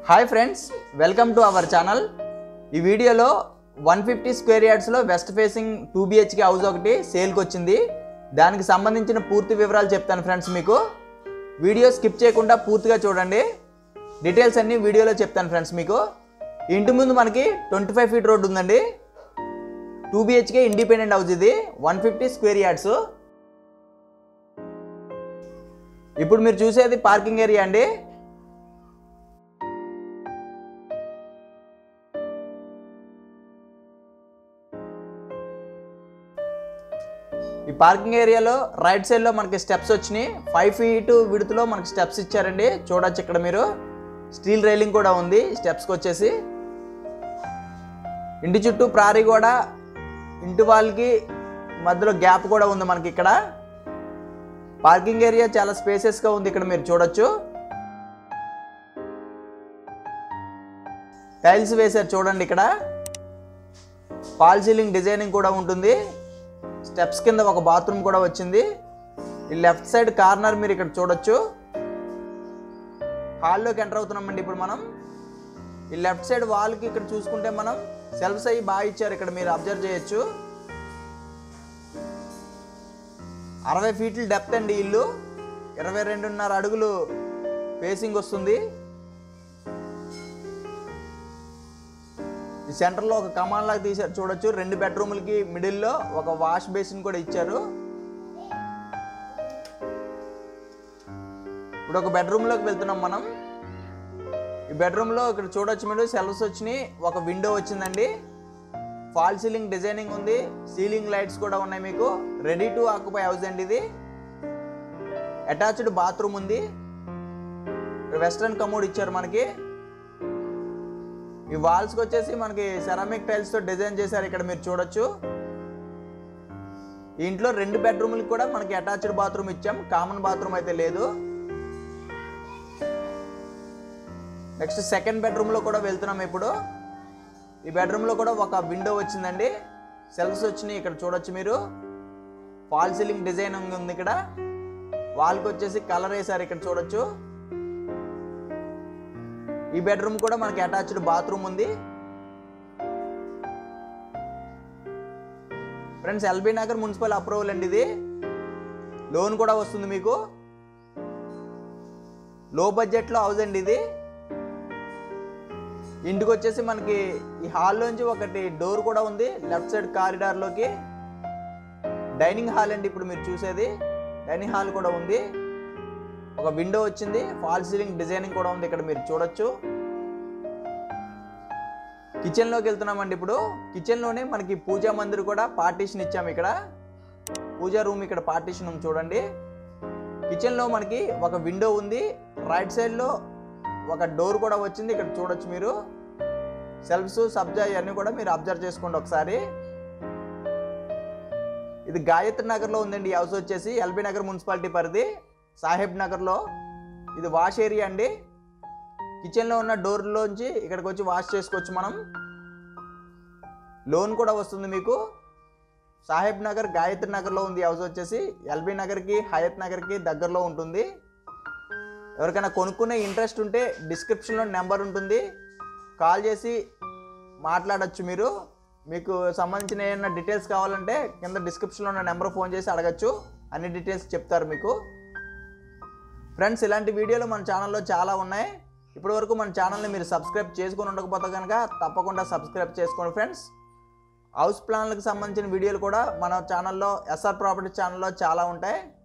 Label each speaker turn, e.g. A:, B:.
A: Hi friends, welcome to our channel. ఈ వీడియోలో 150 square యార్డ్స్లో వెస్ట్ ఫేసింగ్ 2 BHK హౌస్ ఒకటి సేల్కి వచ్చింది. దానికి సంబంధించిన పూర్తి వివరాలు చెప్తాను ఫ్రెండ్స్. మీకు వీడియో స్కిప్ చేయకుండా పూర్తిగా చూడండి. డీటెయిల్స్ అన్నీ వీడియోలో చెప్తాను ఫ్రెండ్స్. మీకు ఇంటి ముందు మనకి 25 ఫీట్ రోడ్ ఉందండి. 2 BHK ఇండిపెండెంట్ హౌస్ ఇది, 150 స్క్వేర్ యార్డ్స్. ఇప్పుడు మీరు చూసేది పార్కింగ్ ఏరియా అండి. ఈ పార్కింగ్ ఏరియాలో రైట్ సైడ్లో మనకి స్టెప్స్ వచ్చినాయి. 5 ఫీట్ విడుతులో మనకి స్టెప్స్ ఇచ్చారండి. చూడొచ్చు ఇక్కడ మీరు, స్టీల్ రైలింగ్ కూడా ఉంది స్టెప్స్కి వచ్చేసి. ఇంటి చుట్టూ ప్రారీ కూడా, ఇంటి వాళ్ళకి మధ్యలో గ్యాప్ కూడా ఉంది మనకి ఇక్కడ. పార్కింగ్ ఏరియా చాలా స్పేసెస్గా ఉంది. ఇక్కడ మీరు చూడొచ్చు, టైల్స్ వేసారు చూడండి. ఇక్కడ ఫాల్ సీలింగ్ డిజైనింగ్ కూడా ఉంటుంది. స్టెప్స్ కింద ఒక బాత్రూమ్ కూడా వచ్చింది. ఈ లెఫ్ట్ సైడ్ కార్నర్ మీరు ఇక్కడ చూడొచ్చు. హాల్లోకి ఎంటర్ అవుతున్నామండి ఇప్పుడు మనం. ఈ లెఫ్ట్ సైడ్ వాల్కి ఇక్కడ చూసుకుంటే మనం సెల్ఫ్స్ అవి బాగా ఇచ్చారు. ఇక్కడ మీరు అబ్జర్వ్ చేయొచ్చు. 60 ఫీట్ల డెప్త్ అండి ఇల్లు. 22.5 అడుగులు ఫేసింగ్ వస్తుంది. ఈ సెంటర్లో ఒక కమాన్ లాగా తీసారు చూడొచ్చు. 2 బెడ్రూమ్లకి మిడిల్లో ఒక వాష్ బేసిన్ కూడా ఇచ్చారు. ఇప్పుడు ఒక బెడ్రూమ్లోకి వెళ్తున్నాం మనం. ఈ బెడ్రూమ్లో ఇక్కడ చూడొచ్చు మీరు, సెల్ఫ్స్ వచ్చినాయి, ఒక విండో వచ్చిందండి. ఫాల్ సీలింగ్ డిజైనింగ్ ఉంది, సీలింగ్ లైట్స్ కూడా ఉన్నాయి. మీకు రెడీ టు ఆక్యుపై హౌస్ అండి ఇది. అటాచ్డ్ బాత్రూమ్ ఉంది. వెస్ట్రన్ కమోడ్ ఇచ్చారు మనకి. ఈ వాల్స్కి వచ్చేసి మనకి సెరామిక్ టైల్స్తో డిజైన్ చేశారు. ఇక్కడ మీరు చూడొచ్చు. ఈ ఇంట్లో 2 బెడ్రూమ్లకి కూడా మనకి అటాచ్డ్ బాత్రూమ్ ఇచ్చాం, కామన్ బాత్రూమ్ అయితే లేదు. నెక్స్ట్ సెకండ్ బెడ్రూమ్లో కూడా వెళ్తున్నాం ఇప్పుడు. ఈ బెడ్రూమ్లో కూడా ఒక విండో వచ్చిందండి. సెల్ఫ్స్ వచ్చినాయి ఇక్కడ చూడొచ్చు మీరు. ఫాల్ సీలింగ్ డిజైనింగ్ ఉంది. ఇక్కడ వాల్కి వచ్చేసి కలర్ వేసారు ఇక్కడ చూడొచ్చు. ఈ బెడ్రూమ్ కూడా మనకి అటాచ్డ్ బాత్రూమ్ ఉంది. Friends, LB Nagar municipal approval అండి ఇది. లోన్ కూడా వస్తుంది మీకు. లో బడ్జెట్లో హౌస్ అండి ఇది. ఇంటికి వచ్చేసి మనకి ఈ హాల్లోంచి ఒకటి డోర్ కూడా ఉంది. లెఫ్ట్ సైడ్ కారిడార్లోకి డైనింగ్ హాల్ అండి ఇప్పుడు మీరు చూసేది. డైనింగ్ హాల్ కూడా ఉంది. ఒక విండో వచ్చింది. ఫాల్ సీలింగ్ డిజైనింగ్ కూడా ఉంది ఇక్కడ మీరు చూడొచ్చు. కిచెన్లోకి వెళ్తున్నామండి ఇప్పుడు. కిచెన్లోనే మనకి పూజా మందిర్ కూడా పార్టీషన్ ఇచ్చాము. ఇక్కడ పూజా రూమ్, ఇక్కడ పార్టీషన్ ఉంది చూడండి. కిచెన్లో మనకి ఒక విండో ఉంది. రైట్ సైడ్లో ఒక డోర్ కూడా వచ్చింది. ఇక్కడ చూడొచ్చు మీరు. సెల్ఫ్స్, సబ్జా ఇవన్నీ కూడా మీరు అబ్జర్వ్ చేసుకోండి ఒకసారి. ఇది గాయత్రి నగర్లో ఉందండి ఈ హౌస్ వచ్చేసి. ఎల్బీ నగర్ మున్సిపాలిటీ పరిధి, సాహెబ్ నగర్లో. ఇది వాష్ ఏరియా అండి. కిచెన్లో ఉన్న డోర్లోంచి ఇక్కడికి వచ్చి వాష్ చేసుకోవచ్చు మనం. లోన్ కూడా వస్తుంది మీకు. సాహెబ్ నగర్, గాయత్రి నగర్లో ఉంది హౌస్ వచ్చేసి. ఎల్బీ నగర్కి, హయత్ నగర్కి దగ్గరలో ఉంటుంది. ఎవరికైనా కొనుక్కునే ఇంట్రెస్ట్ ఉంటే డిస్క్రిప్షన్లో నెంబర్ ఉంటుంది, కాల్ చేసి మాట్లాడచ్చు మీరు. మీకు సంబంధించిన ఏమైనా డీటెయిల్స్ కావాలంటే కింద డిస్క్రిప్షన్లో ఉన్న నెంబర్ ఫోన్ చేసి అడగచ్చు. అన్ని డీటెయిల్స్ చెప్తారు మీకు. ఫ్రెండ్స్, ఇలాంటి వీడియోలు మన ఛానల్లో చాలా ఉన్నాయి. ఇప్పటివరకు మన ఛానల్ని మీరు సబ్స్క్రైబ్ చేసుకొని ఉండకపోతే కనుక తప్పకుండా సబ్స్క్రైబ్ చేసుకోండి ఫ్రెండ్స్. హౌస్ ప్లాన్లకు సంబంధించిన వీడియోలు కూడా మన ఛానల్లో, ఎస్ఆర్ ప్రాపర్టీ ఛానల్లో చాలా ఉంటాయి.